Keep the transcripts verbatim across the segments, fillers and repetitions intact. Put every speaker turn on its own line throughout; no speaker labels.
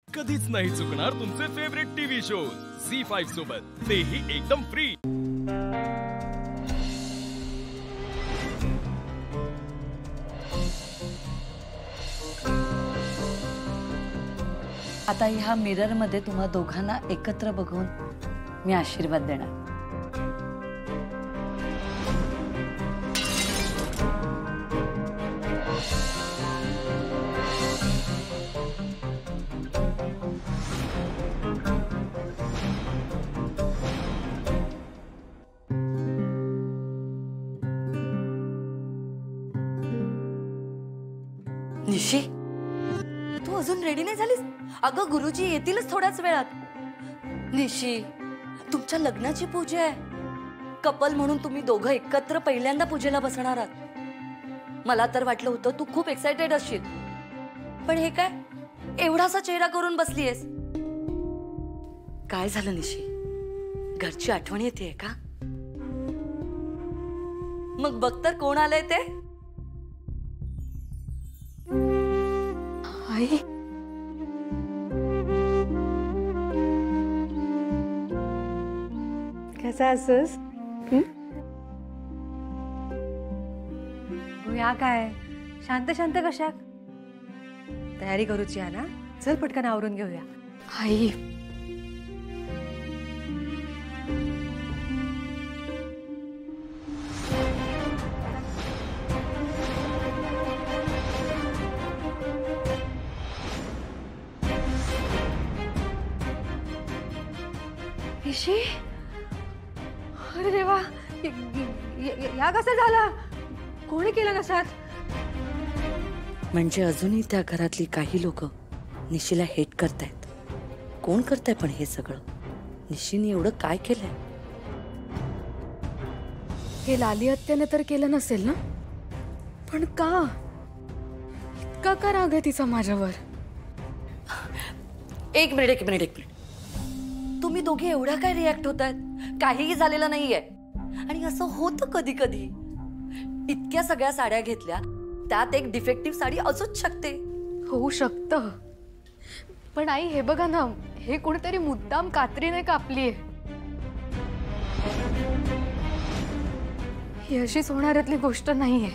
कधीच नाही चुकणार तुमचे favourite TV shows Zee five सोबत, तेही एकदम फ्री।
आता ह्या मिरर मध्ये तुम्हा दोघांना एकत्र बघून मी आशीर्वाद देणार।
निशी, तू अजून रेडी नाही झालीस? अगं गुरुजी येतीलच थोड्याच वेळात। निशी, तुमच्या लग्नाची पूजा आहे। कपल म्हणून तुम्ही दोघं एकत्र पहिल्यांदा पूजेला बसणार आहात। मला तर वाटलं होतं तू खूप एक्साइटेड असशील, पण हे काय एवढासा चेहरा करून बसलीयस? काय झालं निशी? घरची आठवण येतेय का? मग बघ तर कोण आलंय ते।
आई, कसा असस? या काय शांत शांत कशा? तयारी करूची आहे ना? चल पटकन आवरून घेऊया। आई, निशी, अरे देवा, या कसं झालं? कोणी केलं नसात?
म्हणजे अजूनही त्या घरातली काही लोक निशीला हेट करतायत। कोण करताय पण हे सगळं? निशीने एवढं काय केलंय?
हे लाली हत्याने तर केलं नसेल ना? पण का इतका का राग आहे तिचा माझ्यावर?
एक मिनिट एक मिनिट एक मिनिट तुम्ही दोघे एवढा काय रिॲक्ट होतायत? काहीही झालेलं नाहीये। आणि असं होतं कधी कधी, इतक्या सगळ्या साड्या घेतल्या त्यात एक डिफेक्टिव्ह साडी असूच शकते।
होऊ शकतं, पण आई हे बघा ना, हे कोणीतरी मुद्दाम कात्रीने कापलीये। ही अशीच होणाऱ्यातली गोष्ट नाहीये।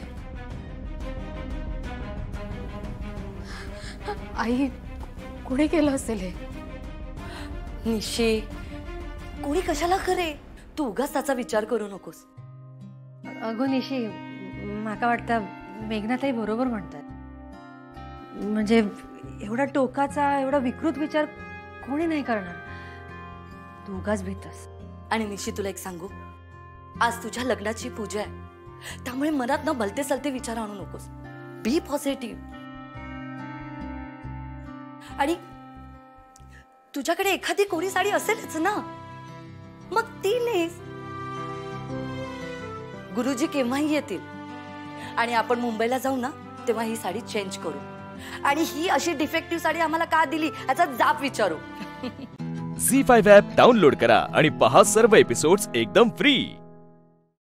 आई, कोणी केलं असेल हे?
निशी, कोणी कशाला करे? तू उगाच त्याचा विचार करू नकोस।
अगो निशी, माका वाटतं मेघनाताई बरोबर म्हणतात। म्हणजे एवढा टोकाचा एवढा विकृत विचार कोणी नाही करणार। तू उगाच भीतस।
आणि निशी, तुला एक सांगू, आज तुझ्या लग्नाची पूजा आहे, त्यामुळे मनात न भलते सलते विचार आणू नकोस। Be positive. आणि तुझ्याकडे एखादी कोरी साडी असेलच ना, मग ती नेस। गुरुजी केव्हाही येतील आणि आपण मुंबईला जाऊ ना, तेव्हा ही साडी चेंज करू आणि ही अशी डिफेक्टिव्ह साडी आम्हाला का दिली याचा जाब विचारू।
झी फाईव्ह ॲप डाउनलोड करा आणि पहा सर्व एपिसोड्स एकदम फ्री।